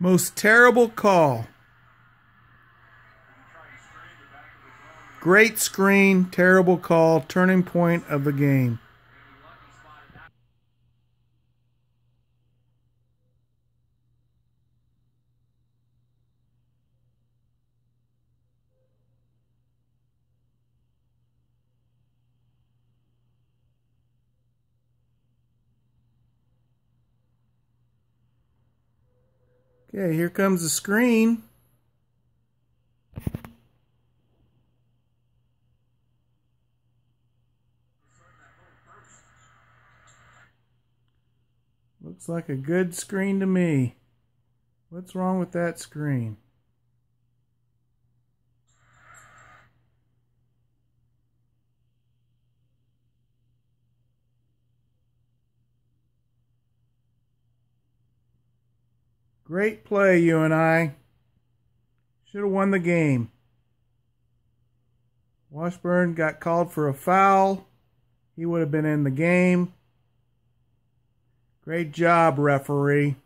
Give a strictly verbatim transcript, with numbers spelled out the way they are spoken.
Most terrible call. Great screen, terrible call, turning point of the game. Okay, here comes the screen. Looks like a good screen to me. What's wrong with that screen? Great play, U N I. Should have won the game. Washburn got called for a foul. He would have been in the game. Great job, referee.